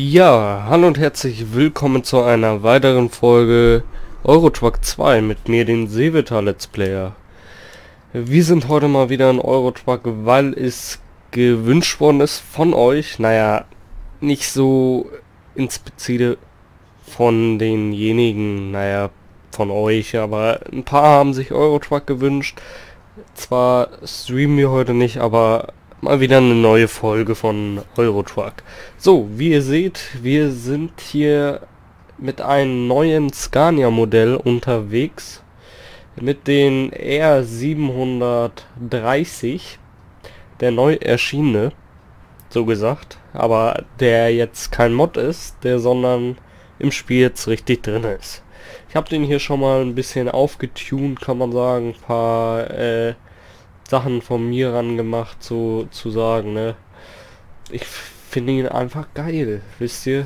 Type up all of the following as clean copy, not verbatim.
Ja, hallo und herzlich willkommen zu einer weiteren Folge Euro Truck 2 mit mir, den Sevetar Let's Player. Wir sind heute mal wieder in Euro Truck, weil es gewünscht worden ist von euch, naja, nicht so inspizide von denjenigen, naja, von euch, aber ein paar haben sich Euro Truck gewünscht. Zwar streamen wir heute nicht, aber mal wieder eine neue Folge von Euro Truck. So, wie ihr seht, wir sind hier mit einem neuen Scania Modell unterwegs. Mit den R730, der neu erschienene, so gesagt, aber der jetzt kein Mod ist, der sondern im Spiel jetzt richtig drin ist. Ich habe den hier schon mal ein bisschen aufgetunt, kann man sagen, ein paar Sachen von mir ran gemacht, so zu sagen, ne? Ich finde ihn einfach geil, wisst ihr?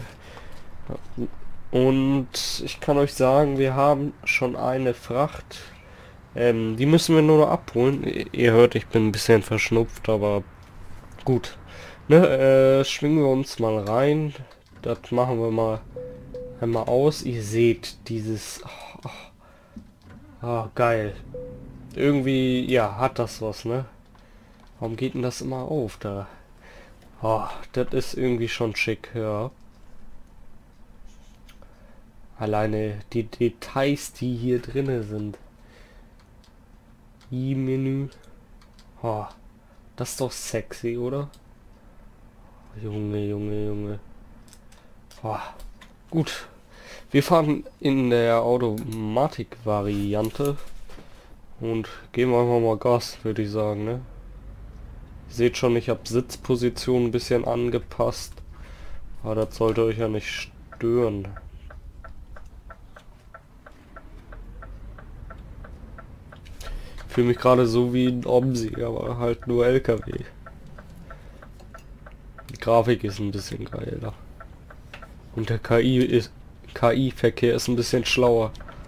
Und ich kann euch sagen, wir haben schon eine Fracht. Die müssen wir nur noch abholen. Ihr hört, ich bin ein bisschen verschnupft, aber gut. Ne, schwingen wir uns mal rein. Das machen wir mal einmal aus. Ihr seht dieses... geil. Irgendwie, ja, hat das was, ne? Warum geht denn das immer auf da? Das ist irgendwie schon schick, ja. Alleine die Details, die hier drinne sind. I-Menü. Das ist doch sexy, oder? Junge, Junge, Junge. Gut. Wir fahren in der Automatik-Variante. Und geben einfach mal Gas, würde ich sagen, ne? Ihr seht schon, ich habe Sitzposition ein bisschen angepasst. Aber das sollte euch ja nicht stören. Ich fühle mich gerade so wie ein Omsi, aber halt nur LKW. Die Grafik ist ein bisschen geiler. Und der KI-Verkehr ist ein bisschen schlauer.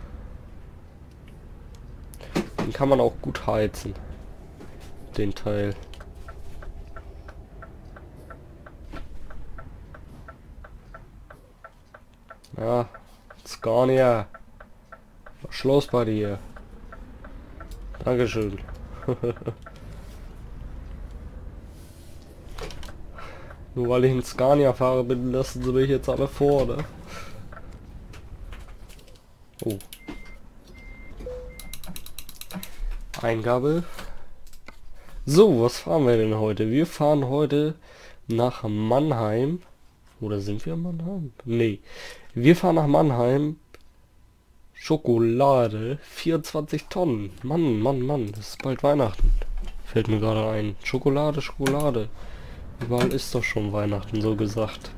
Den kann man auch gut heizen. Den Teil. Ja, Scania. Was ist los bei dir? Dankeschön. Nur weil ich ein Scania fahre bin, lassen sie mich jetzt alle vor, ne? Oh. Eingabe. So, was fahren wir denn heute? Wir fahren heute nach Mannheim. Oder sind wir in Mannheim? Nee. Wir fahren nach Mannheim. Schokolade. 24 Tonnen. Mann, Mann, Mann. Das ist bald Weihnachten. Fällt mir gerade ein. Schokolade, Schokolade. Überall ist doch schon Weihnachten, so gesagt.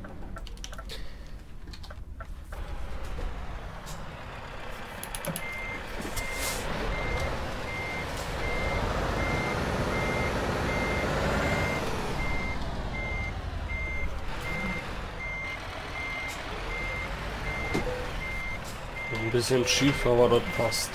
Ein bisschen schief, aber das passt.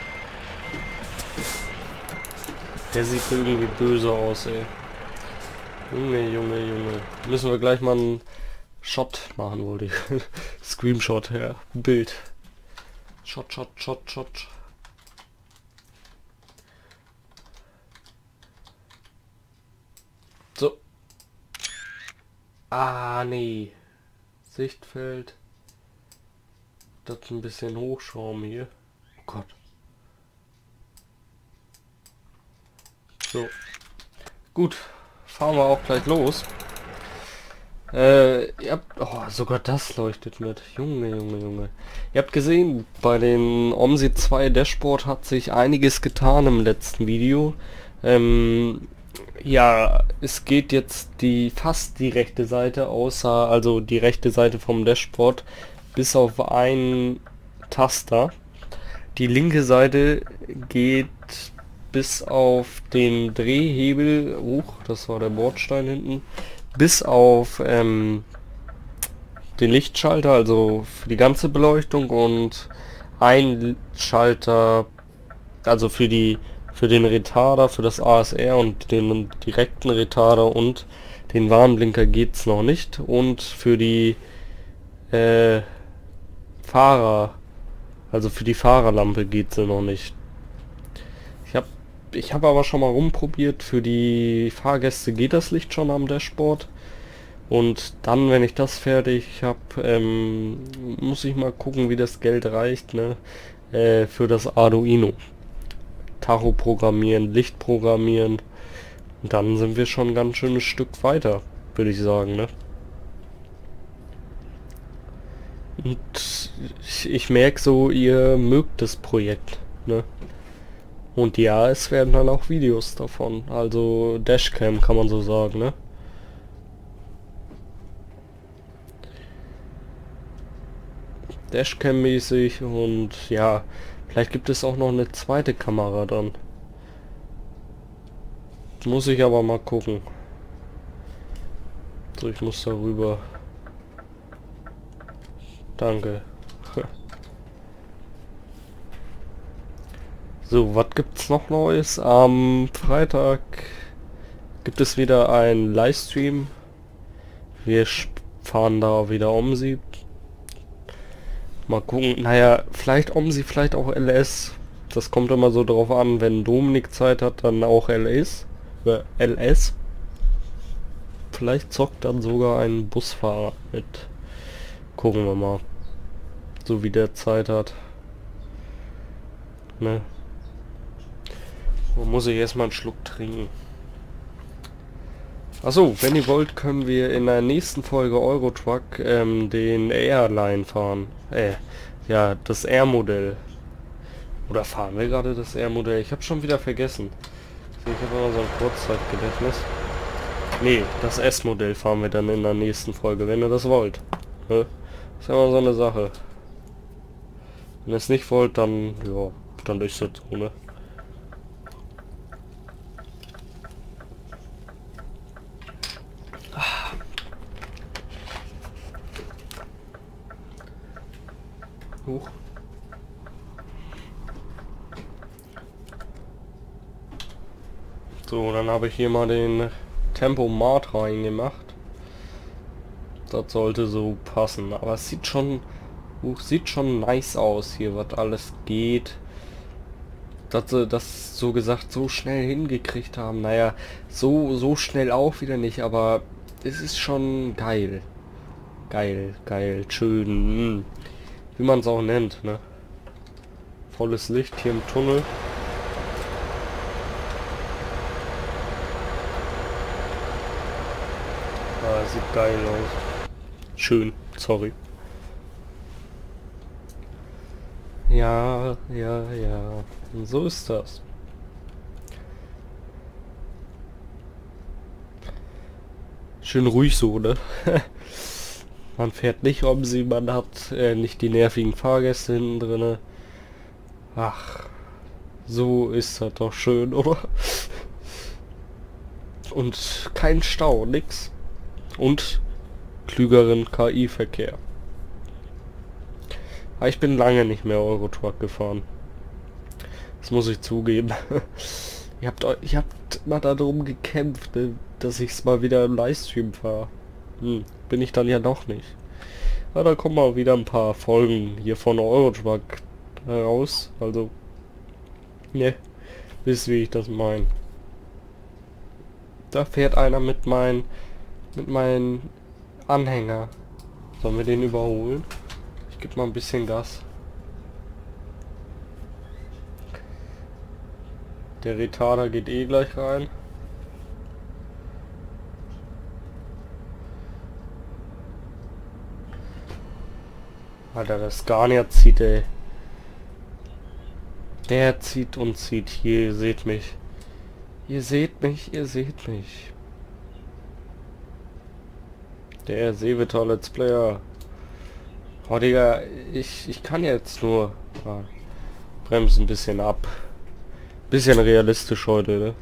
Der sieht irgendwie böse aus, ey. Junge, Junge, Junge. Müssen wir gleich mal einen Shot machen, wollte ich. Screenshot, ja. Bild. Shot, Shot, Shot, Shot. So. Nee. Sichtfeld. Das ein bisschen hochschrauben hier. Oh Gott. So. Gut. Fahren wir auch gleich los. Ihr habt... sogar das leuchtet mit. Junge, Junge, Junge. Ihr habt gesehen, bei den OMSI 2 Dashboard hat sich einiges getan im letzten Video. Ja, es geht jetzt fast die rechte Seite, also die rechte Seite vom Dashboard, bis auf einen Taster. Die linke Seite geht bis auf den Drehhebel hoch, das war der Bordstein hinten, bis auf den Lichtschalter, also für die ganze Beleuchtung, und ein Schalter, also für den Retarder, für das ASR und den direkten Retarder und den Warnblinker geht's noch nicht, und für die Äh, Fahrer. Also für die Fahrerlampe geht sie noch nicht. Ich habe aber schon mal rumprobiert. Für die Fahrgäste geht das Licht schon am Dashboard. Und dann, wenn ich das fertig habe, muss ich mal gucken, wie das Geld reicht, ne? Für das Arduino. Tacho programmieren, Licht programmieren. Und dann sind wir schon ein ganz schönes Stück weiter, würde ich sagen, ne? Und ich merke so, ihr mögt das Projekt, ne? Und ja, es werden dann auch Videos davon. Also Dashcam kann man so sagen, ne? Dashcam-mäßig und ja, vielleicht gibt es auch noch eine zweite Kamera dann. Muss ich aber mal gucken. So, ich muss darüber. Danke. So, was gibt's noch Neues? Am Freitag gibt es wieder einen Livestream. Wir fahren da wieder OMSI. Mal gucken. Naja, vielleicht OMSI, vielleicht auch LS. Das kommt immer so drauf an, wenn Dominik Zeit hat, dann auch LS. LS. Vielleicht zockt dann sogar ein Busfahrer mit. Gucken wir mal. So wie der Zeit hat. Ne? Wo muss ich erstmal einen Schluck trinken? Achso, wenn ihr wollt, können wir in der nächsten Folge Eurotruck den Airline fahren. Ja, das R-Modell. Oder fahren wir gerade das R-Modell? Ich habe schon wieder vergessen. Ich habe immer so ein Kurzzeitgedächtnis. Nee, das S-Modell fahren wir dann in der nächsten Folge, wenn ihr das wollt. Ne? Ist ja immer so eine Sache. Wenn ihr es nicht wollt, dann, ja, dann ist das so, ne? Huch. So, dann habe ich hier mal den Tempomat reingemacht. Das sollte so passen, aber es sieht schon nice aus hier, was alles geht. Dass sie das so gesagt so schnell hingekriegt haben. Naja, so schnell auch wieder nicht, aber es ist schon geil. Geil, schön. Wie man es auch nennt, ne? Volles Licht hier im Tunnel. Ah, sieht geil aus. Schön, sorry. Ja. Und so ist das. Schön ruhig so, ne? Man fährt nicht um sie, man hat nicht die nervigen Fahrgäste hinten drinne. Ach, so ist das doch schön, oder? Und kein Stau, nix. Und klügeren KI-Verkehr. Aber ich bin lange nicht mehr Eurotruck gefahren. Das muss ich zugeben. Ihr habt mal darum gekämpft, dass ich es mal wieder im Livestream fahre. Bin ich dann ja doch nicht. Aber da kommen mal wieder ein paar Folgen hier von Eurotruck raus. Also, ne, wisst wie ich das meine. Da fährt einer mit meinem Anhänger. Sollen wir den überholen? Ich gebe mal ein bisschen Gas. Der Retarder geht eh gleich rein. Alter, das Scania zieht, ey. Der zieht und zieht. Hier, ihr seht mich. Ihr seht mich. Der Seevetal Let's Player. Oh, Digga, ich kann jetzt nur... bremsen ein bisschen ab. Bisschen realistisch heute, ne?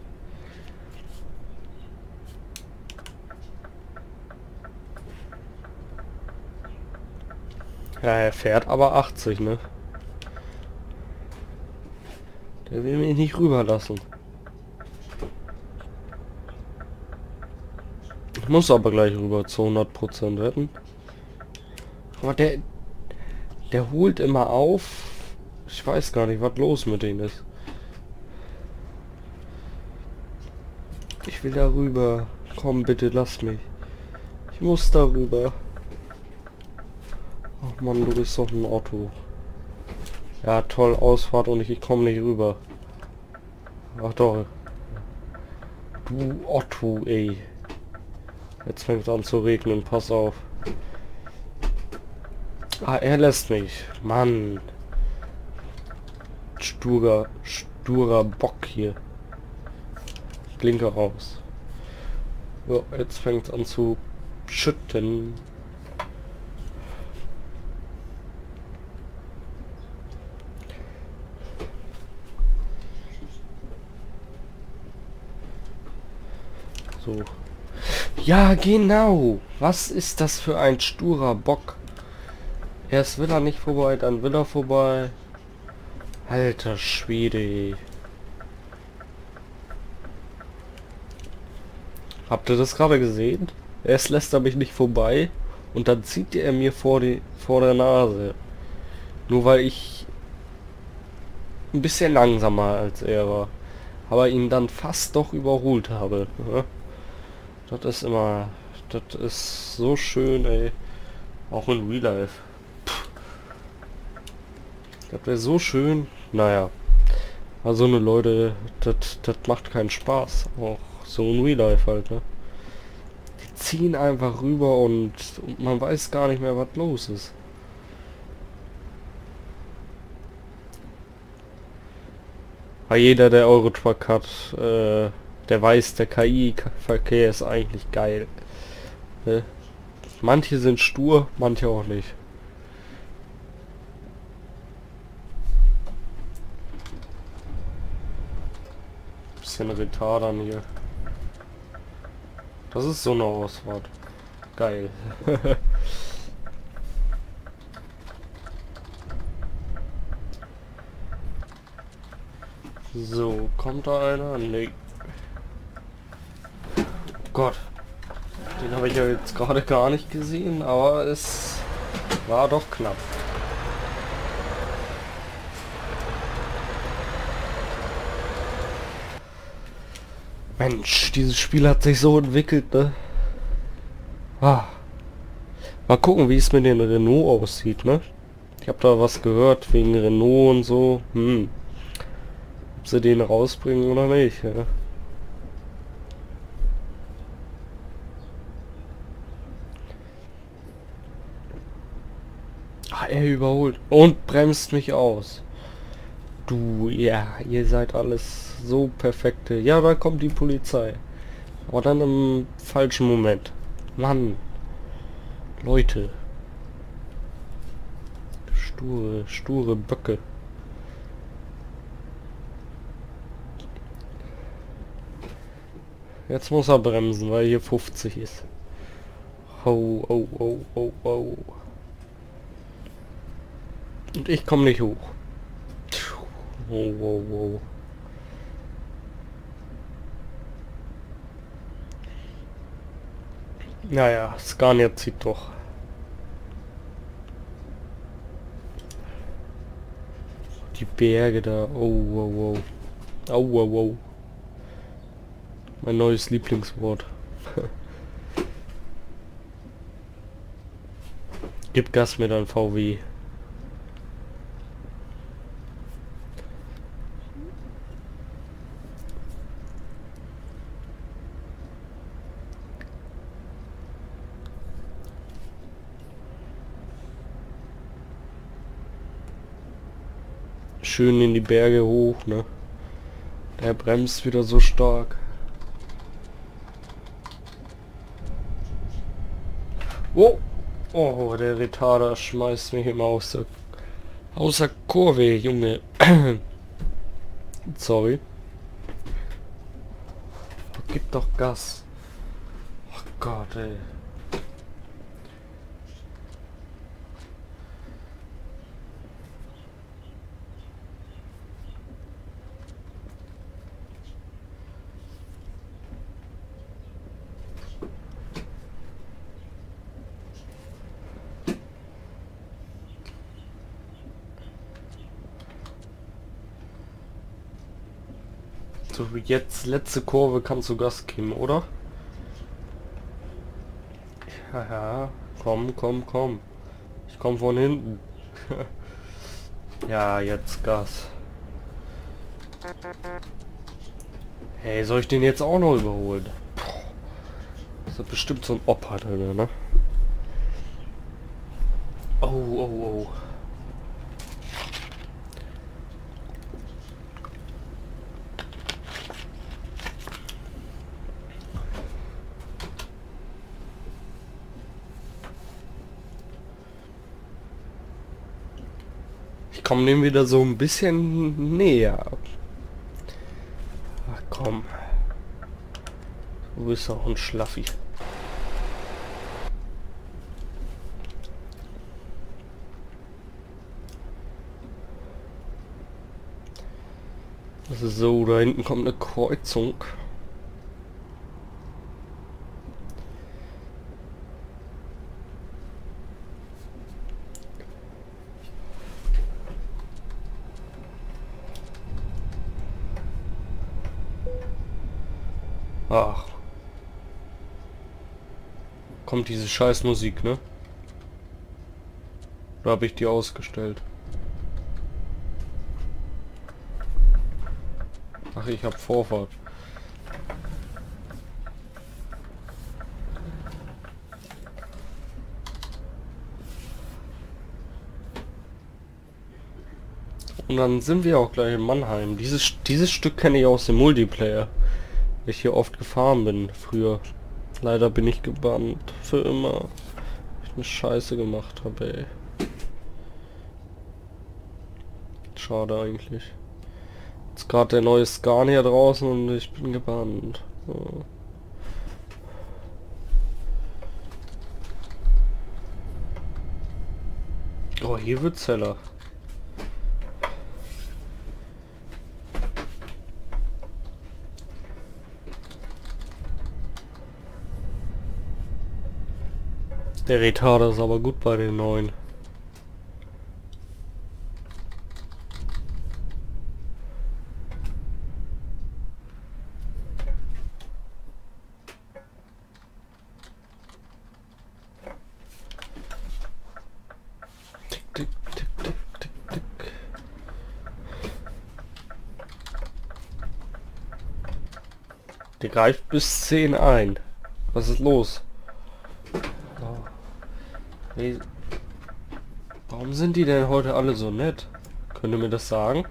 Ja, er fährt aber 80, ne? Der will mich nicht rüberlassen. Ich muss aber gleich rüber zu 100% wetten. Aber der holt immer auf. Ich weiß gar nicht, was los mit denen ist. Ich will darüber. Komm, bitte, lass mich. Ich muss darüber. Ach Mann, du bist doch ein Otto. Ja, toll, Ausfahrt und ich komme nicht rüber. Ach doch. Du Otto, ey. Jetzt fängt es an zu regnen, pass auf. Ah, er lässt mich. Mann. Sturer Bock hier. Blinker raus. So, jetzt fängt es an zu schütten. So. Ja, genau. Was ist das für ein sturer Bock? Erst will er nicht vorbei, dann will er vorbei. Alter Schwede, ey. Habt ihr das gerade gesehen? Erst lässt er mich nicht vorbei und dann zieht er mir vor der Nase. Nur weil ich ein bisschen langsamer als er war. Aber ihn dann fast doch überholt habe. Ja? Das ist immer... Das ist so schön, ey. Auch in Real Life. Das wäre so schön. Naja. Also ne Leute, das macht keinen Spaß. Auch so in Real Life halt, ne? Die ziehen einfach rüber und man weiß gar nicht mehr, was los ist. Aber jeder, der Eurotruck hat, der weiß, der KI-Verkehr ist eigentlich geil. Ne? Manche sind stur, manche auch nicht. Bisschen Retardern hier. Das ist so eine Ausfahrt. Geil. So, kommt da einer? Nee. Gott. Den habe ich ja jetzt gerade gar nicht gesehen, aber es war doch knapp. Mensch, dieses Spiel hat sich so entwickelt, ne? Ah. Mal gucken, wie es mit den Renault aussieht, ne? Ich habe da was gehört wegen Renault und so. Ob sie den rausbringen oder nicht, ja? Ah, er überholt und bremst mich aus. Du, ja, ihr seid alles so perfekte. Ja, da kommt die Polizei. Aber dann im falschen Moment. Mann. Leute. Sture Böcke. Jetzt muss er bremsen, weil hier 50 ist. Ho, oh, oh, oh, oh. Und ich komme nicht hoch. Oh, oh, oh. Naja, Scania zieht doch. Die Berge da. Oh, oh, oh. Oh, oh, oh. Mein neues Lieblingswort. Gib Gas mit einem VW. Schön in die Berge hoch, ne? Der bremst wieder so stark. Oh! Oh, der Retarder schmeißt mich immer aus der Kurve, Junge. Sorry. Gib doch Gas. Oh Gott, ey. So, jetzt letzte Kurve kannst du Gas geben, oder? Ja, komm, komm, komm. Ich komm von hinten. Ja, jetzt Gas. Hey, soll ich den jetzt auch noch überholen? Das ist bestimmt so ein Opa drin, ne? Oh, oh, oh. Ich komme dem wieder so ein bisschen näher. Ach komm. Du bist auch ein Schlaffi. So, da hinten kommt eine Kreuzung. Ach. Kommt diese scheiß Musik, ne? Oder habe ich die ausgestellt? Ach, ich habe Vorfahrt. Und dann sind wir auch gleich in Mannheim. Dieses Stück kenne ich aus dem Multiplayer. Weil ich hier oft gefahren bin früher. Leider bin ich gebannt. Für immer. Weil ich eine Scheiße gemacht habe, ey. Schade eigentlich. Jetzt gerade der neue Scania draußen und ich bin gebannt. Oh. Oh, hier wird's heller. Der Retarder ist aber gut bei den neuen. Tick, tick, tick, tick, tick, tick. Der greift bis 10 ein. Was ist los? Hey, warum sind die denn heute alle so nett? Könnt ihr mir das sagen?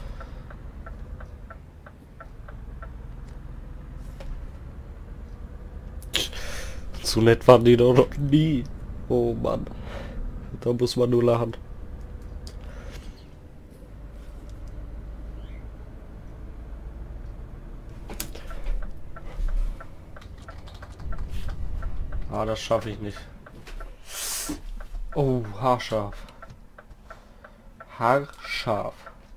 So nett waren die doch noch nie. Oh Mann. Da muss man nur lachen. Ah, das schaffe ich nicht. Oh, haarscharf. Haarscharf.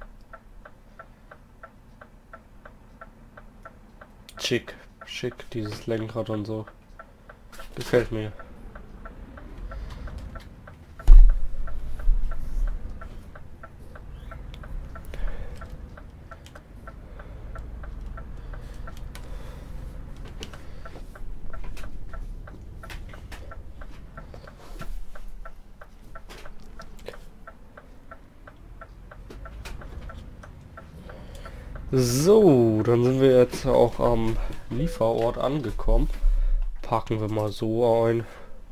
Schick. Schick, dieses Lenkrad und so. Gefällt mir. So, dann sind wir jetzt auch am Lieferort angekommen. Packen wir mal so ein.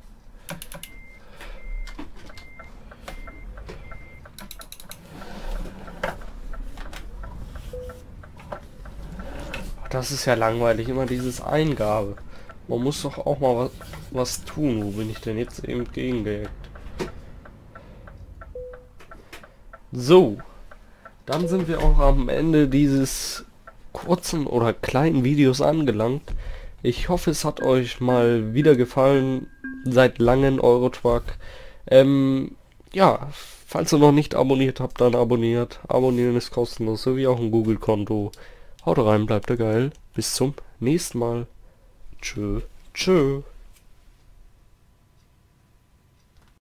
Das ist ja langweilig, immer dieses Eingabe. Man muss doch auch mal was tun. Wo bin ich denn jetzt eben gegengehackt? So. Dann sind wir auch am Ende dieses kurzen oder kleinen Videos angelangt. Ich hoffe, es hat euch mal wieder gefallen. Seit langem Eurotruck. Ja, falls ihr noch nicht abonniert habt, dann abonniert. Abonnieren ist kostenlos, sowie auch ein Google-Konto. Haut rein, bleibt geil. Bis zum nächsten Mal. Tschö, tschö.